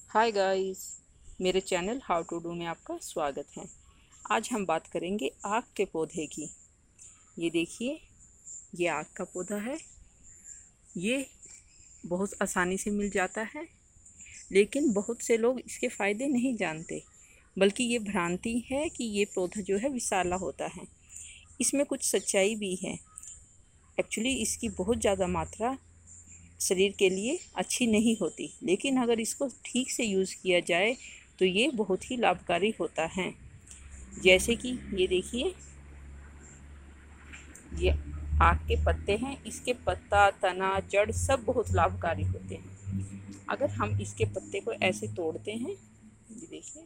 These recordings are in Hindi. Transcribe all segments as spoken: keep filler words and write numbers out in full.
हाय गाइस, मेरे चैनल हाउ टू डू में आपका स्वागत है। आज हम बात करेंगे आक के पौधे की। ये देखिए, ये आक का पौधा है। ये बहुत आसानी से मिल जाता है, लेकिन बहुत से लोग इसके फ़ायदे नहीं जानते, बल्कि ये भ्रांति है कि ये पौधा जो है विषैला होता है। इसमें कुछ सच्चाई भी है। एक्चुअली इसकी बहुत ज़्यादा मात्रा शरीर के लिए अच्छी नहीं होती, लेकिन अगर इसको ठीक से यूज़ किया जाए तो ये बहुत ही लाभकारी होता है। जैसे कि ये देखिए, ये आक के पत्ते हैं। इसके पत्ता, तना, जड़ सब बहुत लाभकारी होते हैं। अगर हम इसके पत्ते को ऐसे तोड़ते हैं, ये देखिए,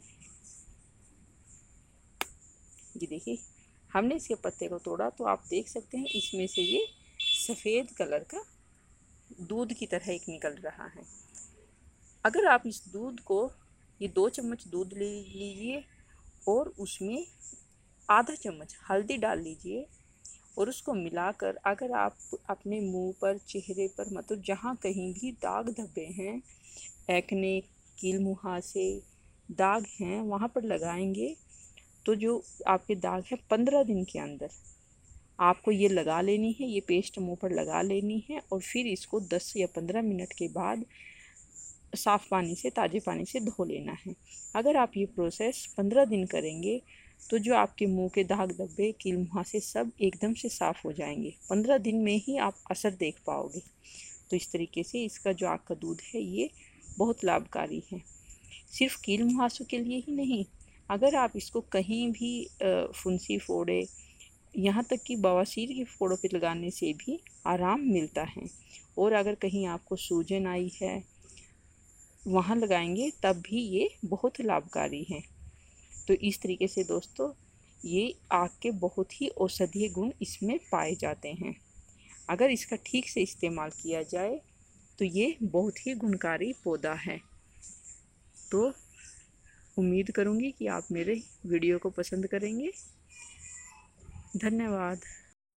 ये देखिए, हमने इसके पत्ते को तोड़ा तो आप देख सकते हैं इसमें से ये सफ़ेद कलर का दूध की तरह एक निकल रहा है। अगर आप इस दूध को, ये दो चम्मच दूध ले लीजिए और उसमें आधा चम्मच हल्दी डाल लीजिए और उसको मिलाकर अगर आप अपने मुंह पर, चेहरे पर, मतलब जहाँ कहीं भी दाग धब्बे हैं, एक्ने, कील मुहासे दाग हैं, वहाँ पर लगाएंगे तो जो आपके दाग है पंद्रह दिन के अंदर आपको ये लगा लेनी है। ये पेस्ट मुंह पर लगा लेनी है और फिर इसको दस या पंद्रह मिनट के बाद साफ़ पानी से, ताज़े पानी से धो लेना है। अगर आप ये प्रोसेस पंद्रह दिन करेंगे तो जो आपके मुंह के दाग धब्बे, कील मुहासे सब एकदम से साफ़ हो जाएंगे। पंद्रह दिन में ही आप असर देख पाओगे। तो इस तरीके से इसका जो आक का दूध है ये बहुत लाभकारी है। सिर्फ कील मुहासों के लिए ही नहीं, अगर आप इसको कहीं भी फुंसी फोड़े, यहाँ तक कि बवासीर के फोड़ों पे लगाने से भी आराम मिलता है। और अगर कहीं आपको सूजन आई है, वहाँ लगाएंगे तब भी ये बहुत लाभकारी है। तो इस तरीके से दोस्तों, ये आक के बहुत ही औषधीय गुण इसमें पाए जाते हैं। अगर इसका ठीक से इस्तेमाल किया जाए तो ये बहुत ही गुणकारी पौधा है। तो उम्मीद करूँगी कि आप मेरे वीडियो को पसंद करेंगे। धन्यवाद।